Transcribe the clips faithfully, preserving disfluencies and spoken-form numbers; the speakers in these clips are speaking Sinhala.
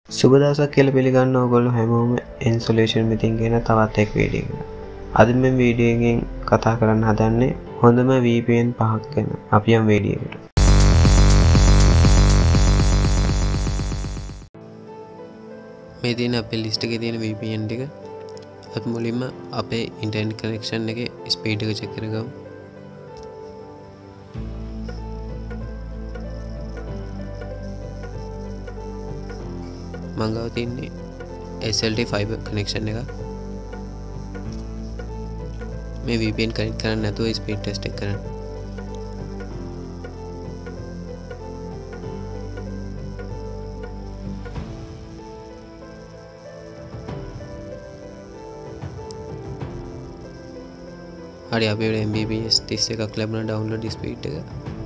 සුබ දවසක් කියලා පිළිගන්න ඕගොල්ලෝ හැමෝම ඉන්සුලේෂන් මිතින් කියන තවත් එක් වීඩියෝ එකක්. අද මේ වීඩියෝ එකෙන් කතා කරන්න හදන්නේ හොඳම V P N පහක් ගැන. අපි යමු වීඩියෝ එකට. මේ තියෙන අපේ ලිස්ට් එකේ තියෙන V P N ටික අපි මුලින්ම අපේ ඉන්ටර්නෙට් කනෙක්ෂන් එකේ ස්පීඩ් එක චෙක් කරගමු. මං ගාව තියෙන්නේ S L T fiber connection එක. මේ V P N කනෙක්ට් කරන්න නැතුව ස්පීඩ් ටෙස්ට් එක කරන්න. හරි අපේ M B P S තිස් එකක් ලැබුණා ඩවුන්ලෝඩ් ස්පීඩ් එක.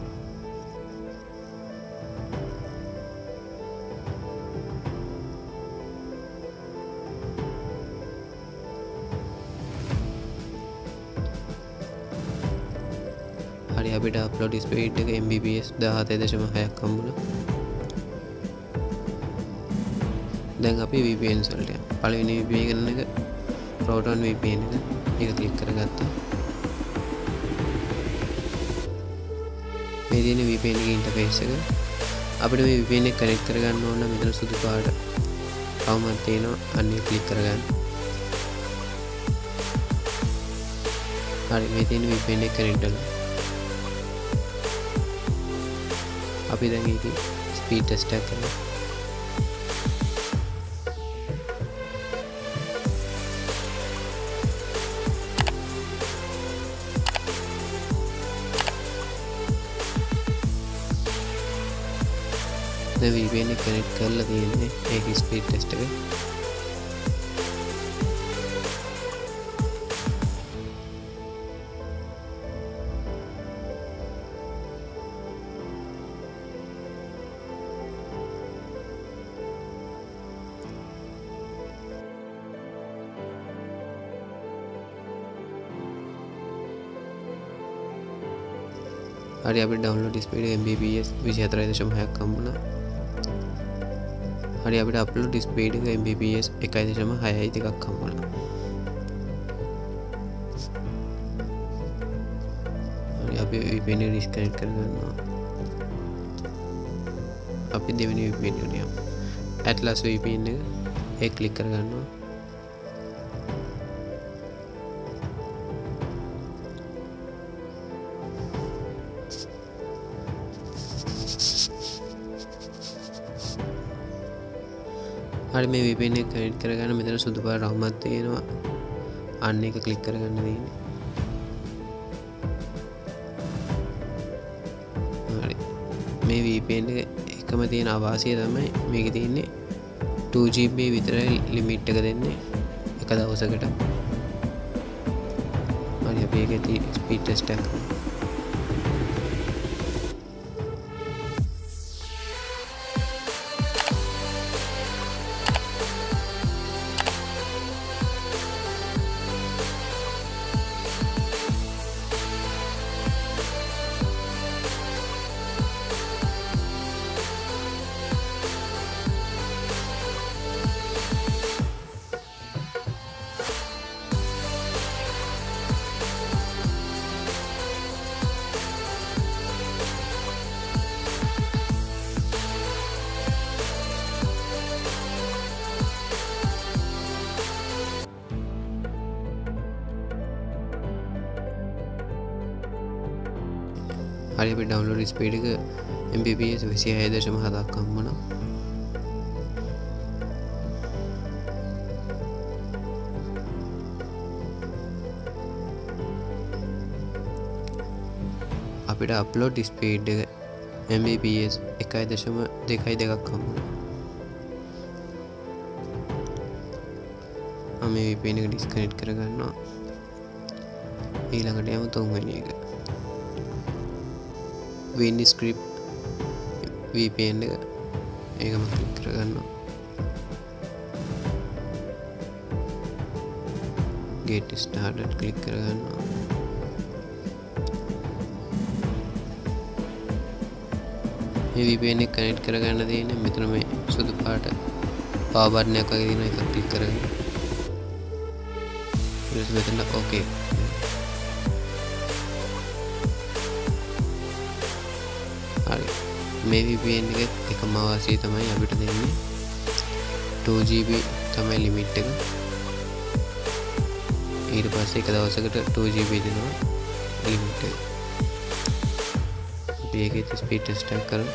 හරි අපිට අප්ලෝඩ් ස්පීඩ් එක M B P S දහහතේ දශම හයක් හම්බුණා. දැන් අපි V P N වලට යමු. පළවෙනි V P N එක Proton V P N එක. ඒක ක්ලික් කරගත්තා. මේ තියෙන V P N එකේ ඉන්ටර්ෆේස් එක. අපිට මේ V P N එක කනෙක්ට් කරගන්න ඕන නම් මෙතන සුදු පාට කවුමක් තියෙනවා. අන්න ඒක ක්ලික් කරගන්න. හරි මේ තියෙන V P N එක කනෙක්ට් වෙනවා. අපි දැන් ඒකේ ස්පීඩ් ටෙස්ට් එකක් කරමු. දැන් V P N එක කනෙක්ට් කරලා තියෙන්නේ ඒකේ ස්පීඩ් ටෙස්ට් එක. හරි අපිට download speed M B P S විසිහතරයි දශම හයක් හම්බුණා. හරි අපිට අප්ලෝඩ් ස්පීඩ් එක M B P S එකයි දශම හයයි දෙකක් හම්බුණා. හරි අපි V P N එක ඩිස්කනෙක්ට් කරගන්නවා. අපි දෙවෙනි V P N එකට යමු. Atlas V P N එක ඒක ක්ලික් කරගන්නවා. හරි මේ V P N එක කනෙක්ට් කරගන්න මෙතන සුදු පාට රවුමක් තියෙනවා. අන්න ඒක ක්ලික් කරගන්න තියෙන්නේ. හරි මේ V P N එක එකම තියෙන අවාසිය තමයි මේකේ තියෙන්නේ two G B විතරයි ලිමිට් එක දෙන්නේ එක දවසකට. හරි අපි ඒකේ ස්පීඩ් ටෙස්ට් එකක් කරමු. හරි අපි ඩවුන්ලෝඩ් ස්පීඩ් එක M B P S විසිහය දශම හතක් හම්බුණා. අපිට අප්ලෝඩ් ස්පීඩ් එක M B P S එකයි දශම දෙකයි දෙකක් හම්බුණා. මම මේ V P N එක ඩිස්කනෙක්ට් කරගන්නවා. ඊළඟට යමු තුන්වෙනි එක. Windscript V P N එක ඒකම ක්ලික් කරගන්නවා. get started ක්ලික් කරගන්නවා. මේ V P N එක කනෙක්ට් කරගන්න තියෙන්නේ මෙතන මේ සුදු පාට පවර් බටන් එකක් වගේ තියෙනවා ඒක ක්ලික් කරගෙන ඊට පස්සේ මෙතන ඕකේ හරි මේ V P N එකේ එකම වාසිය තමයි අපිට දෙන්නේ two G B තමයි ලිමිට් එක ඊට පස්සේ එක දවසකට two G B දෙනවා ලිමිට් එක අපි ඒකේ ස්පීඩ් ටෙස්ට් එක කරමු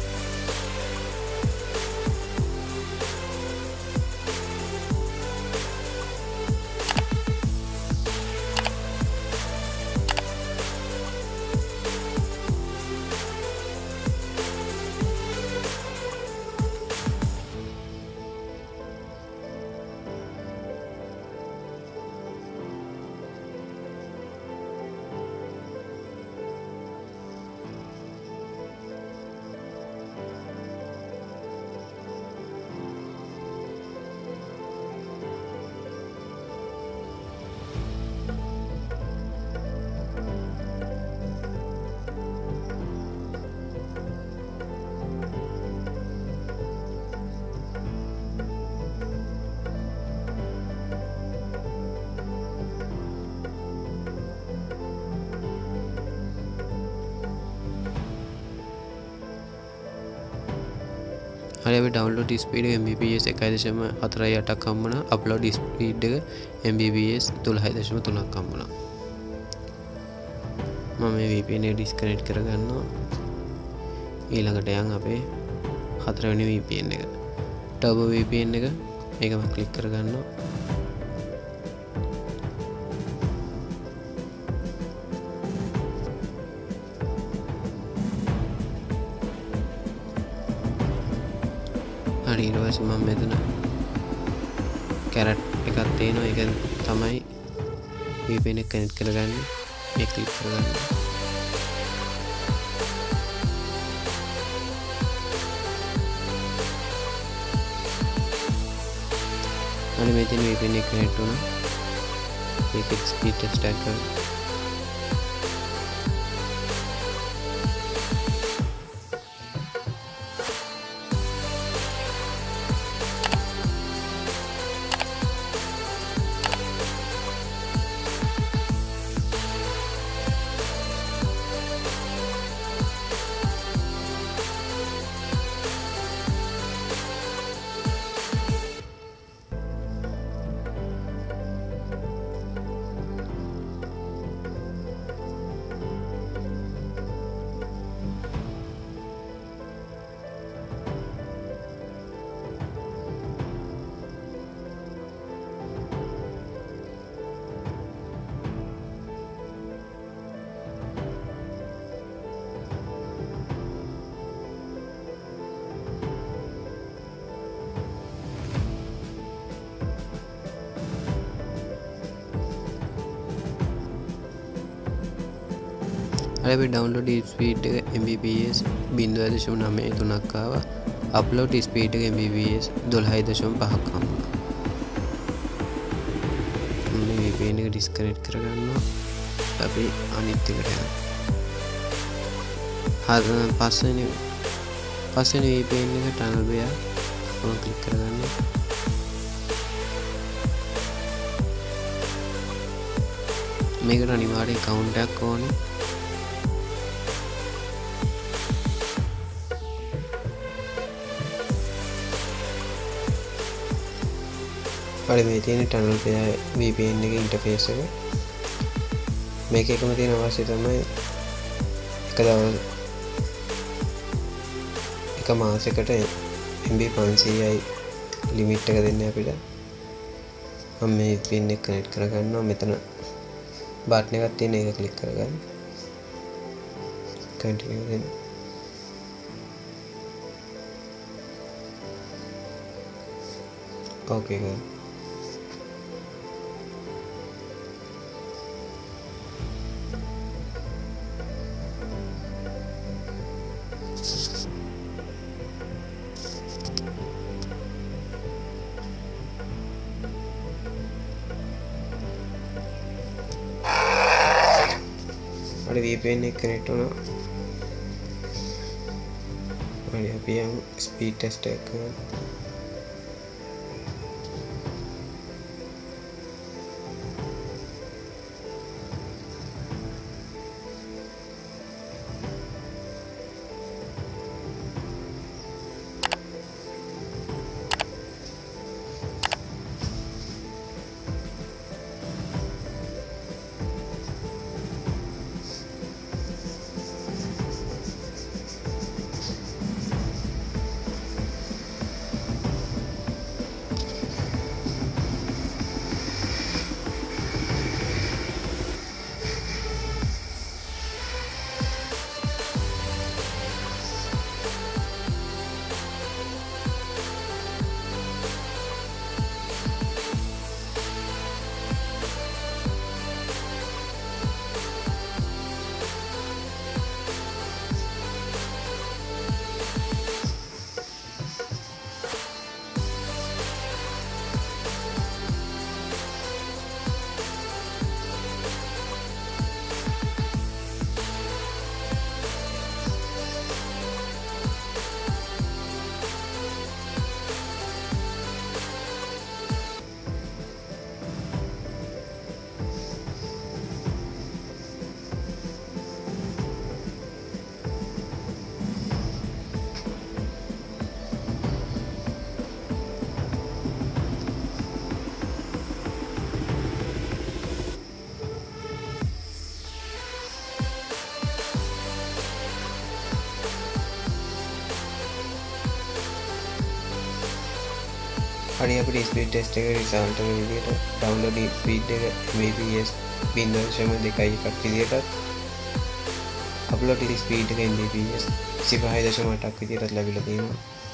හරි අපි ඩවුන්ලෝඩ් ස්පීඩ් එක M B P S one point four eight ක් හම්බුණා අප්ලෝඩ් ස්පීඩ් එක M B P S twelve point three ක් හම්බුණා මම මේ V P N එක ඩිස්කනෙක්ට් කරගන්නවා ඊළඟට යන් අපේ හතරවෙනි V P N එක ටර්බෝ V P N එක මේක මම ක්ලික් කරගන්නවා හරි ඊට පස්සේ මම මෙතන කැරට් එකක් තියෙනවා ඒක තමයි V P N එක කනෙක්ට් කරගන්නේ ඒක ක්ලික් කරගන්න හරි මෙතන V P N එක කනෙක්ට් වුණා ඒක ස්පීඩ් ටෙස්ට් එක කරමු හරි අපි ඩවුන්ලෝඩ් ස්පීඩ් එක M B P S zero point nine three ක් ආවා අප්ලෝඩ් ස්පීඩ් එක M B P S twelve point five ක් හම්බුණා මේ V P N එක ඩිස්කනෙක්ට් කරගන්නවා අපි අනිත් එකට යනවා හරි පස්වෙනි පස්වෙනි V P N එක ටනල් බෙයා මම ක්ලික් කරගන්නවා මේකට අනිවාර්යෙන් account එකක් ඕනේ හරි මේ තියෙන TunnelBear V P N එකේ ඉන්ටර්ෆේස් එක මේක එකම තියෙන අවශ්‍ය තමයි එක දවස් එක මාසයකට M B five hundred limit එක දෙන්නේ අපිට මම මේ V P N එක කනෙක්ට් කරගන්නවා මෙතන බටන් එකක් තියෙන එක ක්ලික් කරගන්න කන්ටිනියු දෙන්න ඕකේ ගන්න हमारे V P N एक कनेक्ट होना और यहाँ पे हम स्पीड टेस्ट හරි අපිට ස්පීඩ් ටෙස්ට් එකේ රිසල්ට් එක විදියට ඩවුන්ලෝඩ් ස්පීඩ් එක M B P S zero point two එකක් විදියටත් අප්ලෝඩ් ස්පීඩ් එක M B P S zero point eight ක් විදියටත් ලැබිලා තියෙනවා.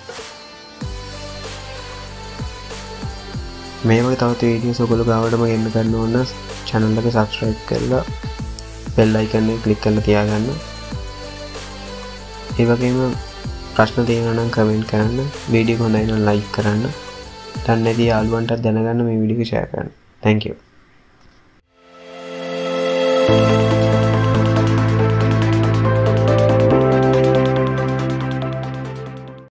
මේ වගේ තවත් වීඩියෝස් ඔයගොල්ලෝ ගාවටම ගෙන්න ගන්න ඕන නම් channel එක subscribe කරලා bell icon එක click කරලා තියාගන්න. ඒ වගේම ප්‍රශ්න තියෙනවා නම් comment කරන්න, වීඩියෝ එක හොඳයි නම් like කරන්න. දැන් නැති යාළුවන්ටත් දැනගන්න මේ වීඩියෝ එක share කරන්න. Thank you.